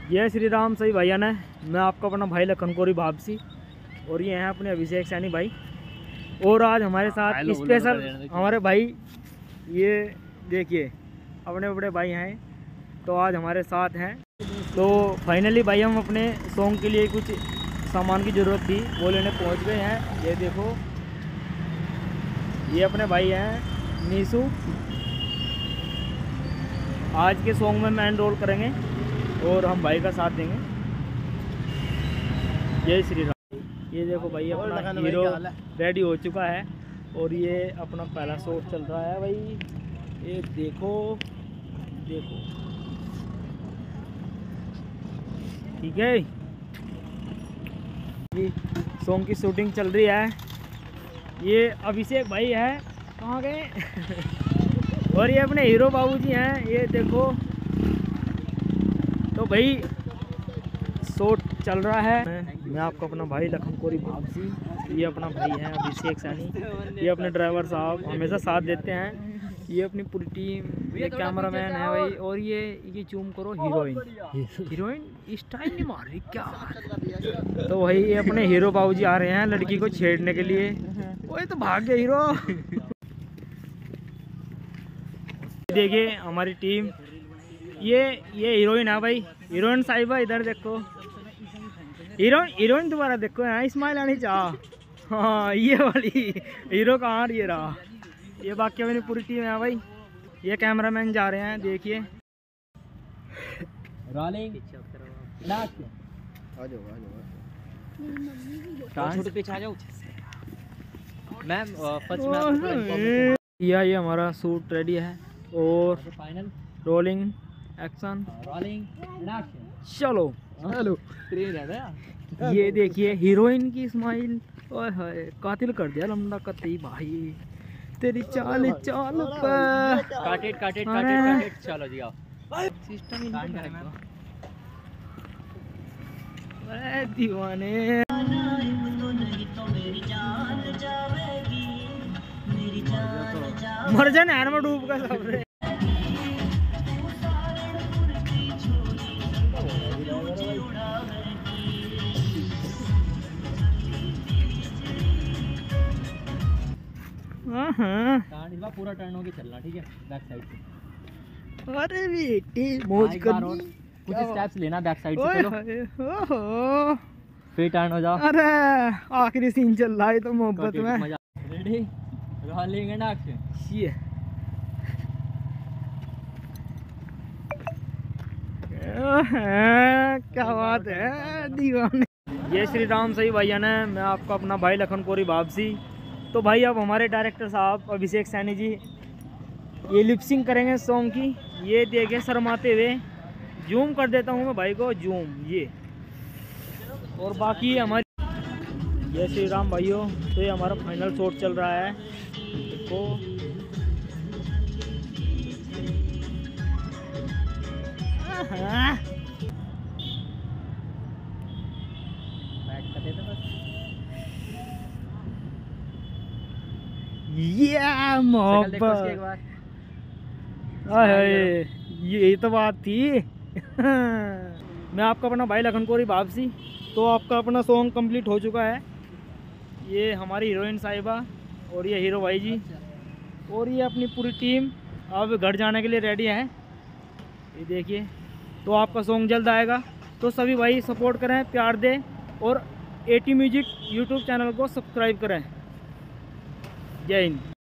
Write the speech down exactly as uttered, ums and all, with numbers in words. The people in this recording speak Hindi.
जय श्री राम सही भैया ने। मैं आपका अपना भाई लखन कोरी भापसी और ये हैं अपने अभिषेक सैनी भाई। और आज हमारे साथ स्पेशल हमारे भाई, ये देखिए अपने बड़े भाई हैं, तो आज हमारे साथ हैं। तो फाइनली भाई हम अपने सॉन्ग के लिए कुछ सामान की ज़रूरत थी, वो लेने पहुंच गए हैं। ये देखो, ये अपने भाई हैं नीसू। आज के सॉन्ग में मैं एनरोल करेंगे और हम भाई का साथ देंगे। जय श्री राम। ये देखो भाई अपना हीरो रेडी हो चुका है और ये अपना पहला शॉट चल रहा है भाई। ये देखो देखो, ठीक है। ये सॉन्ग की शूटिंग चल रही है। ये अभिषेक भाई है, कहाँ गए? और ये अपने हीरो बाबूजी हैं, ये देखो। तो भाई शॉट चल रहा है। मैं आपको अपना भाई लखन कोरी भापसी, ये अपना भाई है अभिषेक सैनी, ये अपने ड्राइवर साहब हमेशा साथ देते हैं। ये अपनी पूरी टीम, ये कैमरामैन है भाई। और ये ये जूम करो, हीरोइन हीरोइन स्टाइल नहीं मार रही क्या? तो भाई ये अपने हीरो बाबूजी आ रहे हैं लड़की को छेड़ने के लिए। वही तो भाग गया हीरो। देखिए हमारी टीम, ये ये हीरोइन है भाई। हीरोइन साहिबा इधर देखो, हीरोइन हीरोइन दोबारा देखो, यहाँ स्माइल आनी चाह। हाँ ये वाली हीरो कहाँ ये रहा। ये बाकी मेरी पूरी टीम है भाई। ये कैमरामैन जा रहे हैं, देखिए। रोलिंग मैम फर्स्ट या ये हमारा शूट रेडी है और फाइनल रोलिंग एक्शन रोलिंग चलो हेलो। ये देखिए हीरोइन की स्माइल, ओए हाय कातिल कर दिया लंबा कतई भाई। तेरी चाल चाल पर काटेट काटेट काटेट काटेट। चलो जी आओ, सिस्टम ही नहीं है। अरे दीवाने मर जाने यार, मैं डूब का सब रे। हाँ पूरा टर्न होके चलना, ठीक है, बैक साइड से। अरे बेटे मौज करनी, कुछ स्टेप्स लेना बैक साइड से। चलो फिर टर्न हो जाओ। अरे आखिरी सीन चल रहा है तो मोहब्बत में। Ready rolling and action. ये क्या बात है दीवाने। जय श्री राम सही भैया ने। मैं आपका अपना भाई लखन कोरी भापसी। तो भाई अब हमारे डायरेक्टर साहब अभिषेक सैनी जी ये लिपसिंग करेंगे सॉन्ग की। ये देखे शर्माते हुए, जूम कर देता हूँ मैं भाई को, जूम ये। और बाकी हमारी जय श्री राम भाइयों। तो ये हमारा फाइनल शॉट चल रहा है, देखो। ये मोहब्बत, यही तो बात थी। मैं आपका अपना भाई लखन कोरी भापसी। तो आपका अपना सॉन्ग कंप्लीट हो चुका है। ये हमारी हीरोइन साहिबा और ये हीरो भाई जी और ये अपनी पूरी टीम अब घर जाने के लिए रेडी है। ये देखिए, तो आपका सॉन्ग जल्द आएगा। तो सभी भाई सपोर्ट करें, प्यार दें और एटी म्यूजिक यूट्यूब चैनल को सब्सक्राइब करें। जय हिंद।